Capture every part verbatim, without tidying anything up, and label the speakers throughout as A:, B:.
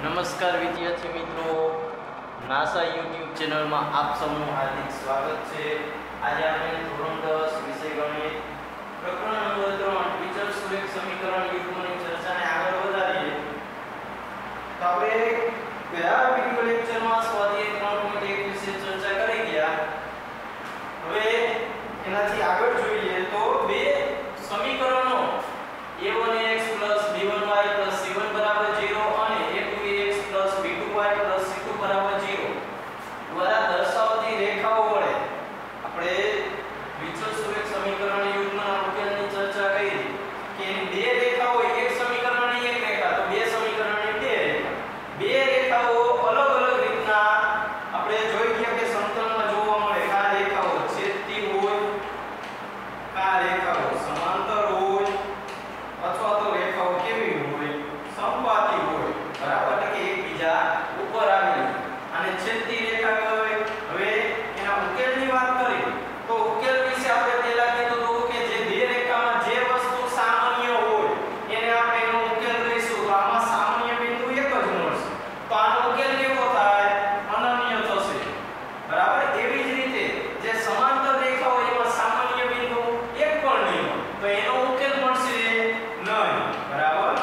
A: નમસ્કાર વિદ્યાર્થી મિત્રો, નાસા યુટ્યુબ ચેનલમાં આપ સૌનું હાર્દિક સ્વાગત છે। આજે આપણે ધોરણ દસ વિષય ગણિત પ્રકરણ નંબર ત્રણ વિચલ સુરેખ સમીકરણ યુગ્મની ચર્ચાને આગળ વધારીએ। તો આપણે ગયા વિડિયો લેક્ચરમાં સ્વાધ્યાય ત્રણ પોઈન્ટ એક વિશે ચર્ચા કરી ગયા। હવે એનાથી આગળ જોઈએ તો બે સમીકરણો a one a x b one y c one બરાબર zero અને a two a x b two y c two બરાબર zero દ્વારા દર્શાવતી રેખાઓ વડે આપણે વિચલ સુરેખ સમીકરણ યુગ્મના ઉકેલની ચર્ચા કરી કે બે રેખાઓ એક સમીકરણની એક રેખા તો બે સમીકરણની બે રેખા બે રેખાઓ અલગ અલગ રીતના આપણે જોઈ ગયા કે સમતલમાં જોવા મળે કે આ રેખાઓ છેદતી હોય, આ રેખાઓ સમાંતર હોય અથવા તો રેખાઓ કેવી હોય, સમપાતી હોય, બરાબર, એટલે કે એકબીજા ઉપર આવેલી અને છેદતી રેખા કહેવાય। હવે એના ઉકેલની વાત કરીએ તો ઉકેલ વિશે આપણે પહેલા કીધું તો કે જે બે રેખામાં જે વસ્તુ સામાન્ય હોય એને આપણે એનો ઉકેલ લઈશું તો આમાં સામાન્ય બિંદુ એક જ મળશે તો આનો ઉકેલ કેવો થાય? અનન્ય થશે, બરાબર। એવી જ રીતે જે સમાંતર રેખાઓ એમાં સામાન્ય બિંદુ એક પણ નહીં હોય તો એનો ઉકેલ મળશે નહીં, બરાબર।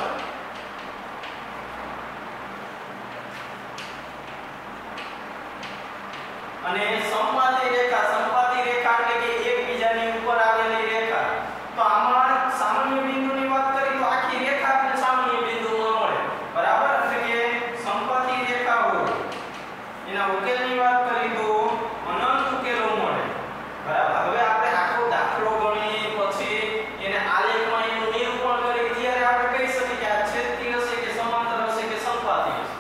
A: અને સમપાતી રેખા સમપાતી રેખા એટલે કે એકબીજાની ઉપર આવેલી રેખા તો આમાં સામાન્ય બિંદુની વાત કરી તો આખી રેખા આપણે સામાન્ય બિંદુ ન મળે, બરાબર। એટલે કે સમપાતી રેખા હોય એના ઉકેલની વાત કરી તો અનંત ઉકેલો મળે, બરાબર। હવે આપણે આખો દાખલો ગણી પછી એને આલેખમાં એનું નિરૂપણ કરી ત્યારે આપણે કહી શકીએ કે આ છેદતી હશે કે સમાંતર હશે કે સમપાતી હશે।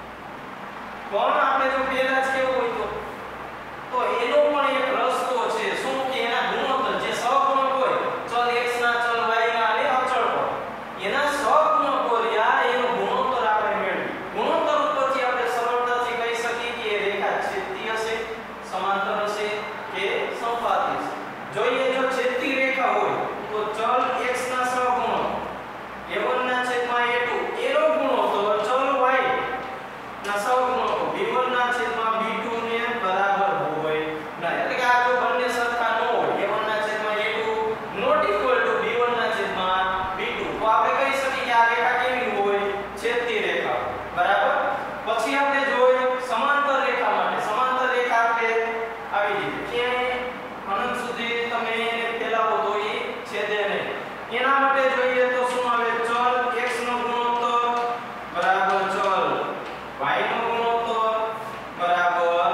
A: પણ આપણે જો પહેલા જ કેવું હોય તો તો એનો પણ એક રસ્તો છે શું કે એના ગુણોત્તર જે સહગુણક હોય ચલ x ના ચલ y ના અને અચળ પર એના સહગુણક કર્યા એનો ગુણોત્તર આપણે મેળવી ગુણોત્તર ઉપરથી આપણે સરળતાથી કહી શકીએ કે એ રેખા છેદતી હશે, સમાંતર હશે કે સમપાતી હશે। જોઈએ જો છેદતી રેખા હોય તો ચલ x ના સહગુણક a one ના છેદમાં a two એનો ગુણોત્તર ચલ y ના સહગુણકો b one ના છેદમાં b two ને બરાબર હોય ના, એટલે કે આ જો બંને સરખા ન હોય a one ના છેદમાં a two not equal to b one ના છેદમાં b two તો આપણે કહી શકીએ કે આ રેખા કેવી હોય? છેદતી રેખા, બરાબર। પછી આપણે જોઈ સમાંતર રેખા માટે સમાંતર રેખા આપણે આવી રીતે ક્યાંય અનંત સુધી તમે એને ફેલાવો તો એ છેદે નહીં એના માટે જોઈએ તો શું આવે? ચલ x નો ગુણોત્તર બરાબર ચલ y નો ગુણોત્તર બરાબર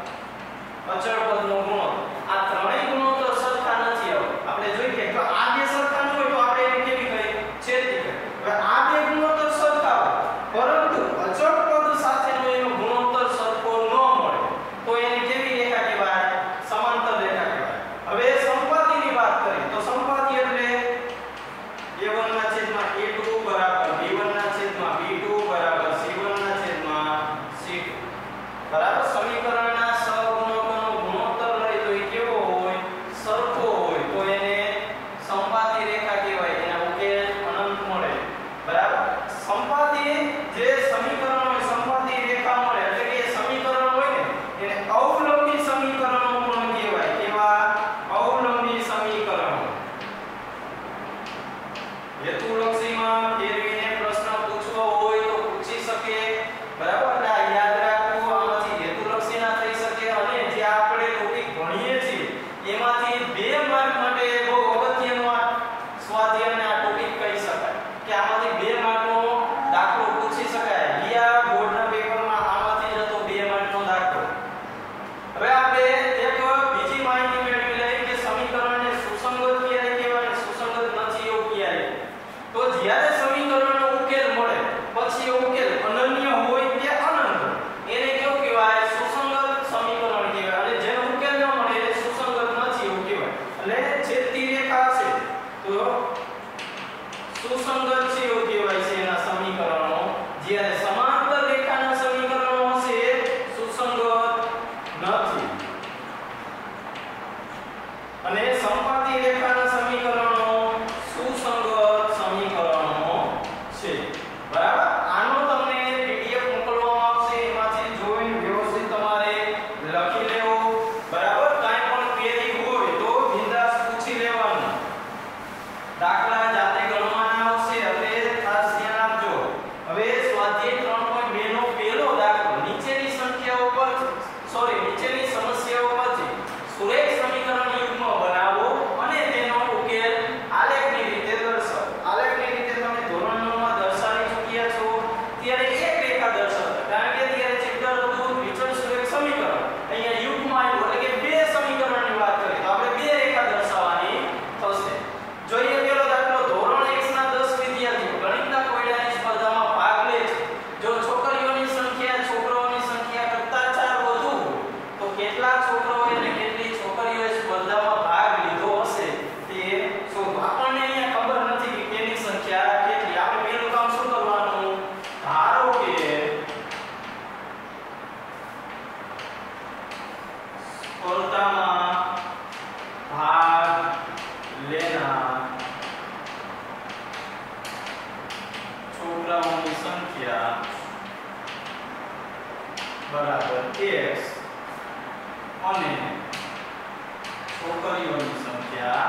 A: અચળ પદનો ગુણોત્તર। આ ત્રણેય ગુણોત્તર સરખા નથી આવે આપણે જોઈએ તો આ બે સરખા ન હોય તો આપણે એને કેવી કહીએ? છેદતી કહીએ। હવે આ બે ગુણોત્તર સરખા હોય પરંતુ અચળ પદ સાથેનો એનો ગુણોત્તર સરખો ન મળે તો એને કેવી રેખા કહેવાય? સમાંતર રેખા કહેવાય। હવે સમપાતીની વાત કરીએ તો સમપાતી એટલે a one ના છેદમાં a two બરાબર b one ના છેદમાં b two બરાબર c one ના છેદમાં c two, બરાબર। સમીકરણના સહગુણકોનો ગુણોત્તર લઈ તો એ કેવો હોય? સરખો હોય તો એને સમપાતી રેખા કહેવાય, એના ઉકેલ અનંત મળે, બરાબર। સમપાતી જે સમીકરણ હોય સમપાતી રેખા મળે એટલે કે એ સમીકરણ હોય ને એને અવલંબી સમીકરણો પણ કહેવાય। કેવા? અવલંબી સમીકરણો। હેતુલક્ષીમાં ફેરવીને પ્રશ્ન પૂછવો હોય તો પૂછી શકે, બરાબર। એટલે આ યાદ રાખવું આમાંથી હેતુલક્ષીના થઈ શકે અને જે આપણે ટોપિક ભણીએ છીએ એમાંથી બે માર્ક માટે બહુ અગત્યનો આ સ્વાધ્યાયને આ ટોપિક કહી શકાય કે આમાંથી બે માર્કનો દાખલો પૂછી શકાય। લિયા બોર્ડના પેપરમાં આમાંથી જ હતો બે માર્કનો દાખલો। હવે આપણે એક બીજી માહિતી મેળવી લઈએ કે સમીકરણને સુસંગત ક્યારે કહેવાય અને સુસંગત નથી એવું ક્યારે? તો જ્યારે સમીકરણનો ઉકેલ મળે પછી એ ઉકેલ અનન્ય હોય કે અનંત એને કેવું કહેવાય? સુસંગત સમીકરણ કહેવાય અને જેનો ઉકેલ ન મળે એ સુસંગત નથી એવું કહેવાય। એટલે છેદતી રેખા છે તો સુસંગત છે એવું કહેવાય છે એના સમીકરણો, જ્યારે સમાંતર રેખાના સમીકરણો હશે સુસંગત નથી અને સમપાતી રેખાના સમીકરણો સુસંગત સમીકરણો છે, બરાબર। આનો તમને પીડીએફ મોકલ બરાબર x અને છોકરીઓની સંખ્યા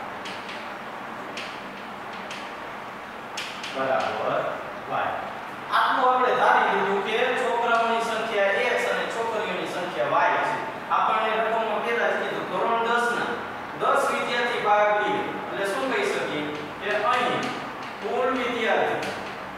A: બરાબર y. આટલું આપણે ધારી લીધું કે છોકરાઓની સંખ્યા x અને છોકરીઓની સંખ્યા y છે. આપણને રકમમાં પહેલા જ કીધું ધોરણ દસ ના દસ વિદ્યાર્થી ભાગ લે એટલે શું કહી શકીએ કે અહીં કુલ વિદ્યાર્થી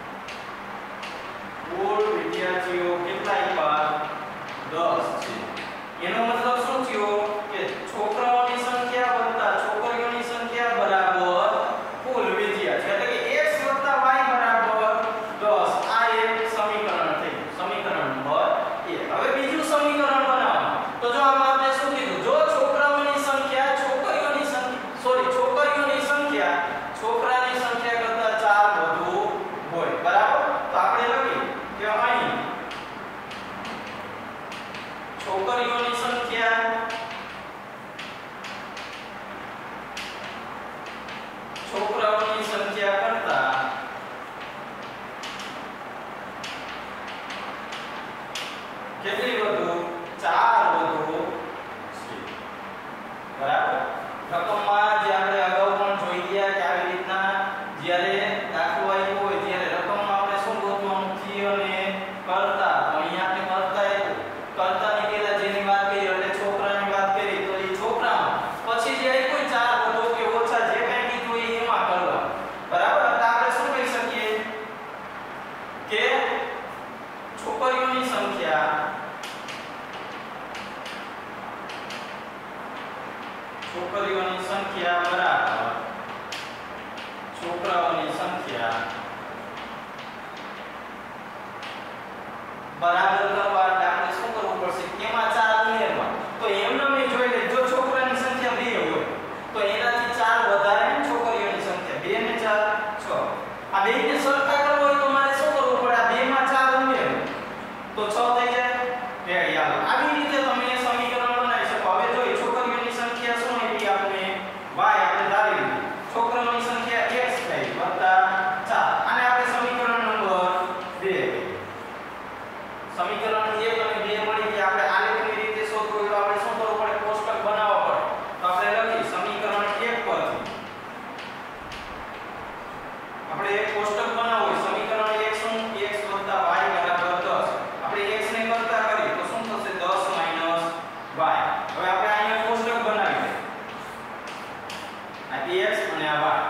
A: કુલ વિદ્યાર્થીઓ કેટલા આપ્યા દસ છે. એનો મતલબ શું થયો કે છોકરાઓની સંખ્યા વત્તા છોકરીઓની સંખ્યા બરાબર કુલ વિદ્યાર્થી એટલે કે x વત્તા y બરાબર દસ. આ એક સમીકરણ થયું સમીકરણ નંબર એક. હવે બીજું સમીકરણ બનાવો તો જો આમાં આપણે શું કીધું જો છોકરાઓની સંખ્યા છોકરીઓની સંખ્યા સોરી છોકરીઓની સંખ્યા છોકરાની સંખ્યા કરતા ચાર વધુ હોય બરાબર તો આપણે લખીએ કે અહીં છોકરીઓની સંખ્યા છોકરાઓની સંખ્યા કરતા કેટલી વધુ ચાર વધુ છે બરાબર. રકમમાં જે આપણે અગાઉ પણ જોઈ ગયા કે આવી રીતના જ્યારે દાખલો આવ્યો હોય ત્યારે રકમમાં આપણે શું ગોતવાનું થી અને કરતા તો અહીંયા આપણે કરતા આવ્યું કરતાની પહેલા જેની વાત કરી એટલે છોકરાની વાત કરી તો એ છોકરામાં પછી જે કોઈ ચાર વધુ કે ઓછા જે કંઈ કીધું એ એમાં કરવા બરાબર. તો આપણે શું કહી શકીએ કે છોકરીઓની સંખ્યા છોકરીઓની સંખ્યા બરાબર છોકરાઓની સંખ્યા બરાબર કરવા એટલે આપણે શું કરવું પડશે એમાં ચાર ઉમેરવા. તો એમને મેં જોઈ લે જો છોકરાની સંખ્યા બે હોય તો એનાથી ચાર વધારે છોકરીઓની સંખ્યા બે ને ચાર છ. આ બે ને સરખા કરવો હોય તો મારે શું કરવું પડે આ બે માં ચાર ઉમેરવું તો છ થઈ જાય. રેડી હાલો આવી રીતે તમે સમીકરણ બનાવી શકો. હવે જો છોકરીઓની સંખ્યા શું આપી આપણે y આપણે ધારી લીધી છોકરાઓની સંખ્યા x થઈ વત્તા ચાર આને આપણે સમીકરણ નંબર બે સમીકરણ એક અને બે મળી કે આપણે આલેખની રીતે શોધવું તો આપણે શું કરવું પડે કોષ્ટક બનાવવા પડે. તો આપણે લખી સમીકરણ એક પરથી આપણે એક કોષ્ટક બનાવવું હોય સમીકરણ એક શું x y બરાબર દસ. આપણે x ને કરતા કરીએ તો શું થશે દસ માઈનસ y. હવે આપણે અહીંયા કોષ્ટક બનાવીએ આ x અને આ y.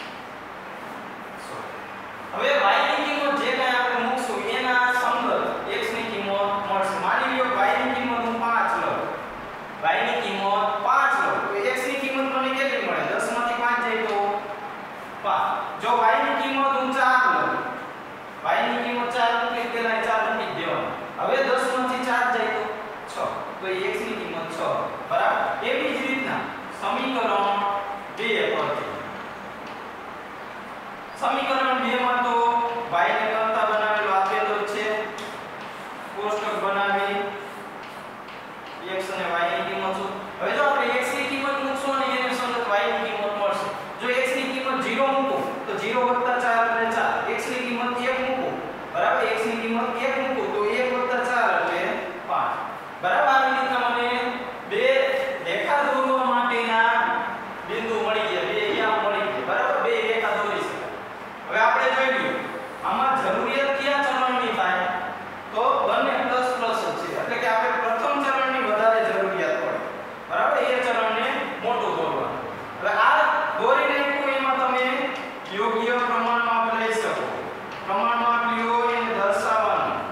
A: હવે y ની કિંમત જે કંઈ આપણે મૂકશું એના સંગત x ની કિંમત મળશે. માની લ્યો y ની કિંમત હું પાંચ લઉં y ની કિંમત પાંચ લઉં તો x ની કિંમત મને કેટલી મળે દસ માંથી પાંચ જાય તો પાંચ. જો y ની કિંમત હું ચાર લઉં y ની કિંમત ચાર મૂકી પેલા ચાર મૂકી દેવાનું. હવે દસ માંથી ચાર જાય તો છ તો x ની કિંમત છ બરાબર. એવી જ રીતના સમીકરણ બે પરથી સમીકરણ બે માં તો y ને કરતા બનાવેલો આપેલો છે કોષ્ટક બનાવી x અને y ની કિંમત શું. હવે જો આપણે x ની કિંમત મૂકશું અને એને સંગત y ની કિંમત મળશે. જો x ની કિંમત ઝીરો મૂકો તો ઝીરો વત્તા ચાર એટલે ચાર. x ની કિંમત એક મૂકો બરાબર x ની કિંમત એક મૂકો તો એક વત્તા ચાર એટલે પાંચ બરાબર. આવી રીતના મને બે રેખા દોરવા માટેના બિંદુ મળી ગયા બે અહીંયા મળી ગયા બરાબર. બે રેખા દોરી શકાય. હવે આપણે જોઈ લઈએ આમાં જરૂરિયાત કયા ચરણની થાય તો બંને પ્લસ પ્લસ જ છે એટલે કે આપણે પ્રથમ ચરણની વધારે જરૂરિયાત પડે બરાબર. એ ચરણને મોટું દોરવાનું. હવે આ દોરી નાખ્યું એમાં તમે યોગ્ય પ્રમાણમાં લઈ શકો. પ્રમાણમાં લ્યો એને દર્શાવવાનું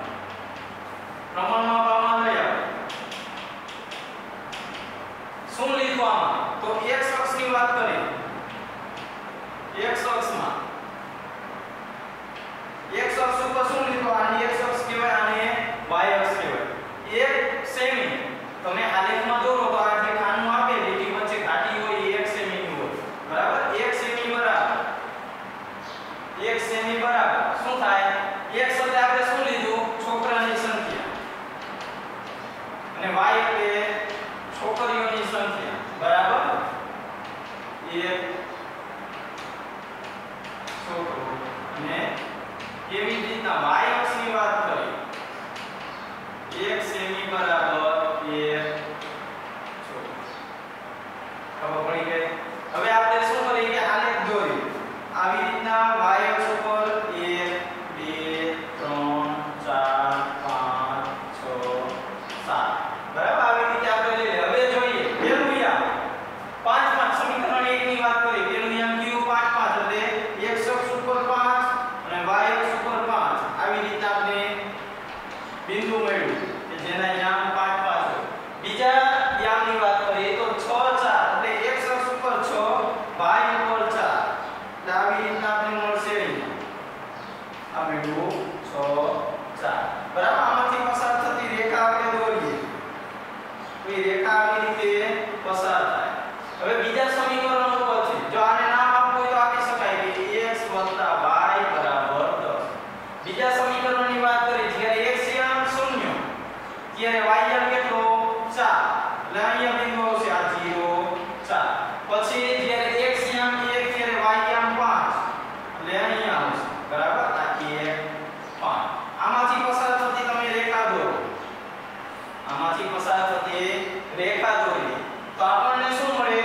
A: બિંદુ મળ્યું કે જેના યામ પાંચ પાંચ હોય. બીજા યામની વાત કરીએ તો છ ચાર એટલે x અક્ષ ઉપર છ y ઉપર ચાર. એટલે આવી રીતના આપણે મળશે આ મળ્યું છ ચાર. બરાબર. આમાંથી પસાર થતી રેખા આપણે દોરીએ તો એ રેખા આવી રીતે પસાર થાય. હવે બીજા સમીકરણ ઉપરથી જો આને નામ આપવું હોય તો આપી શકાય કે x y બરાબર દસ. બીજા સમીકરણની વાત કરીએ જ્યારે x યામ શૂન્ય ત્યારે y યામ કેટલો ચાર. એટલે અહીંયા બિંદુ આવશે આ ઝીરો ચાર. પછી જ્યારે x યામ એક ત્યારે y યામ પાંચ એટલે અહીંયા આવશે. બરાબર. આ એક પાંચ. આમાંથી પસાર થતી તમે રેખા દોરો. આમાંથી પસાર થતી રેખા દોરીએ તો આપણને શું મળે?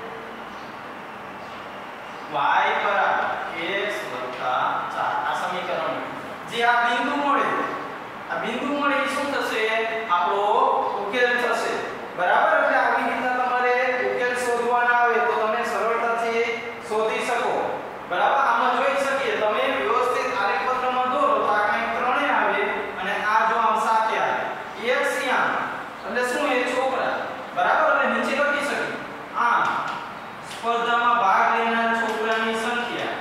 A: y બરાબર x ચાર. આ સમીકરણ જે આ બિંદુ મળે આ બિંદુ મળે એ શું થશે? આપણો ઉકેલ થશે. બરાબર. એટલે આવી રીતના તમારે ઉકેલ શોધવાના આવે તો તમે સરળતાથી શોધી શકો. બરાબર. આમાં જોઈ શકીએ તમે વ્યવસ્થિત આલેખપત્રમાં દોરો તો આ કંઈક ત્રણે આવે અને આ જો આમ સાથે આવે. x યામ એટલે શું? એ છોકરા. બરાબર. એટલે નીચે લખી શકીએ આ સ્પર્ધામાં ભાગ લેનાર છોકરાની સંખ્યા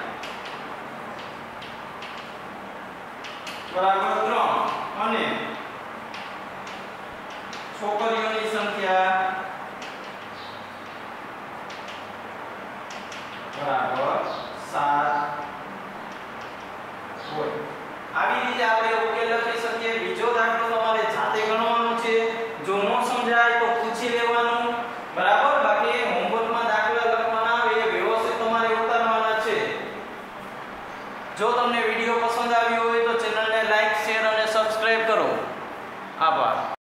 A: બરાબર ત્રણ અને છોકરીઓની સંખ્યા બરાબર સાત હોય. આવી રીતે આપણે ઉકેલ લખી શકીએ. બીજો દાખલો